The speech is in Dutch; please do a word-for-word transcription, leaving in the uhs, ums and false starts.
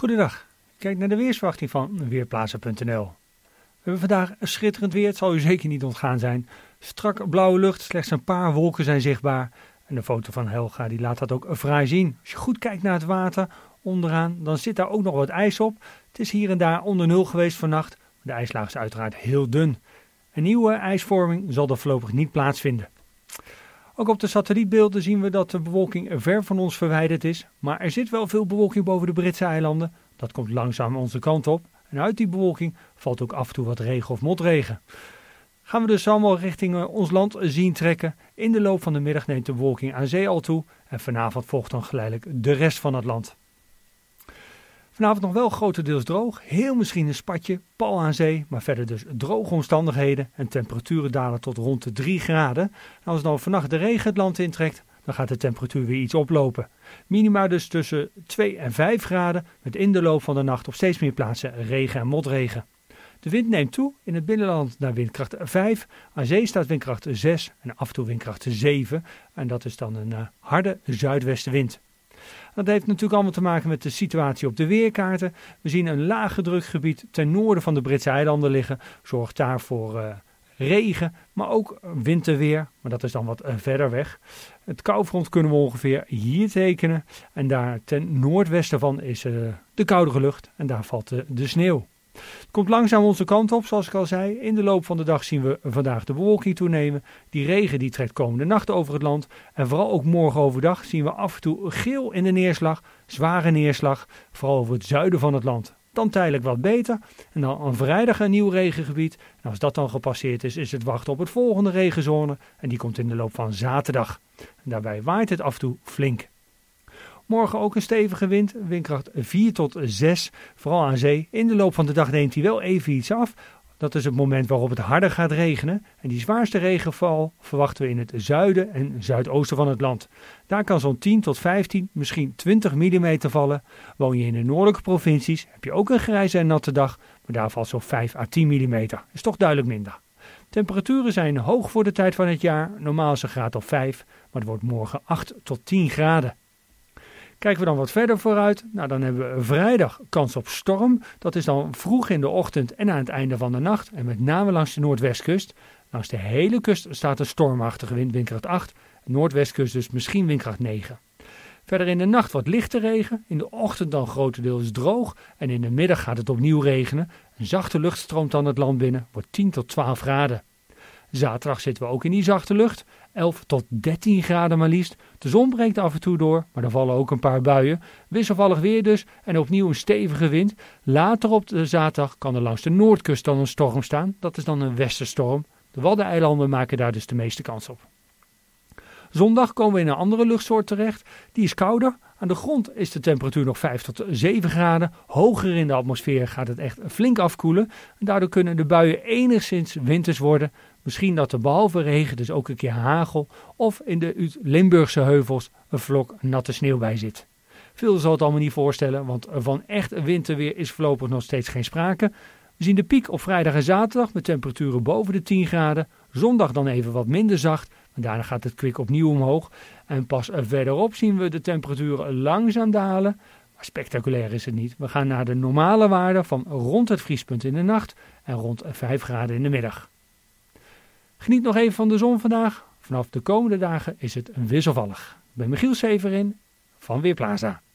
Goedendag, kijk naar de weersverwachting van weerplaza punt n l. We hebben vandaag een schitterend weer, het zal u zeker niet ontgaan zijn. Strak blauwe lucht, slechts een paar wolken zijn zichtbaar. En de foto van Helga die laat dat ook fraai zien. Als je goed kijkt naar het water onderaan, dan zit daar ook nog wat ijs op. Het is hier en daar onder nul geweest vannacht, maar de ijslaag is uiteraard heel dun. Een nieuwe ijsvorming zal er voorlopig niet plaatsvinden. Ook op de satellietbeelden zien we dat de bewolking ver van ons verwijderd is. Maar er zit wel veel bewolking boven de Britse eilanden. Dat komt langzaam onze kant op. En uit die bewolking valt ook af en toe wat regen of motregen. Gaan we dus allemaal richting ons land zien trekken. In de loop van de middag neemt de bewolking aan zee al toe. En vanavond volgt dan geleidelijk de rest van het land. Vanavond nog wel grotendeels droog. Heel misschien een spatje, pal aan zee. Maar verder dus droge omstandigheden. En temperaturen dalen tot rond de drie graden. En als dan vannacht de regen het land intrekt, dan gaat de temperatuur weer iets oplopen. Minima dus tussen twee en vijf graden. Met in de loop van de nacht op steeds meer plaatsen regen en motregen. De wind neemt toe. In het binnenland naar windkracht vijf. Aan zee staat windkracht zes. En af en toe windkracht zeven. En dat is dan een uh, harde zuidwestenwind. Dat heeft natuurlijk allemaal te maken met de situatie op de weerkaarten. We zien een lage drukgebied ten noorden van de Britse eilanden liggen. Zorgt daar voor uh, regen, maar ook winterweer. Maar dat is dan wat uh, verder weg. Het koufront kunnen we ongeveer hier tekenen. En daar ten noordwesten van is uh, de koudere lucht. En daar valt uh, de sneeuw. Het komt langzaam onze kant op, zoals ik al zei. In de loop van de dag zien we vandaag de bewolking toenemen. Die regen die trekt komende nacht over het land. En vooral ook morgen overdag zien we af en toe geel in de neerslag. Zware neerslag, vooral over het zuiden van het land. Dan tijdelijk wat beter. En dan aan vrijdag een nieuw regengebied. En als dat dan gepasseerd is, is het wachten op het volgende regenzone. En die komt in de loop van zaterdag. En daarbij waait het af en toe flink. Morgen ook een stevige wind, windkracht vier tot zes, vooral aan zee. In de loop van de dag neemt hij wel even iets af. Dat is het moment waarop het harder gaat regenen. En die zwaarste regenval verwachten we in het zuiden en zuidoosten van het land. Daar kan zo'n tien tot vijftien, misschien twintig millimeter vallen. Woon je in de noordelijke provincies, heb je ook een grijze en natte dag. Maar daar valt zo'n vijf à tien millimeter. Is toch duidelijk minder. Temperaturen zijn hoog voor de tijd van het jaar. Normaal is een graad of vijf, maar het wordt morgen acht tot tien graden. Kijken we dan wat verder vooruit, nou dan hebben we vrijdag kans op storm. Dat is dan vroeg in de ochtend en aan het einde van de nacht. En met name langs de noordwestkust. Langs de hele kust staat een stormachtige wind, windkracht acht. Noordwestkust dus misschien windkracht negen. Verder in de nacht wat lichte regen. In de ochtend dan grotendeels droog. En in de middag gaat het opnieuw regenen. Een zachte lucht stroomt dan het land binnen. Wordt tien tot twaalf graden. Zaterdag zitten we ook in die zachte lucht. elf tot dertien graden maar liefst. De zon breekt af en toe door, maar er vallen ook een paar buien. Wisselvallig weer dus en opnieuw een stevige wind. Later op de zaterdag kan er langs de noordkust dan een storm staan. Dat is dan een westerstorm. De Waddeneilanden maken daar dus de meeste kans op. Zondag komen we in een andere luchtsoort terecht. Die is kouder. Aan de grond is de temperatuur nog vijf tot zeven graden. Hoger in de atmosfeer gaat het echt flink afkoelen. En daardoor kunnen de buien enigszins winters worden. Misschien dat er behalve regen dus ook een keer hagel of in de Limburgse heuvels een vlok natte sneeuw bij zit. Veel zal het allemaal niet voorstellen, want van echt winterweer is voorlopig nog steeds geen sprake. We zien de piek op vrijdag en zaterdag met temperaturen boven de tien graden. Zondag dan even wat minder zacht, maar daarna gaat het kwik opnieuw omhoog. En pas verderop zien we de temperaturen langzaam dalen. Maar spectaculair is het niet. We gaan naar de normale waarde van rond het vriespunt in de nacht en rond vijf graden in de middag. Geniet nog even van de zon vandaag. Vanaf de komende dagen is het wisselvallig. Ik ben Michiel Severin van Weerplaza.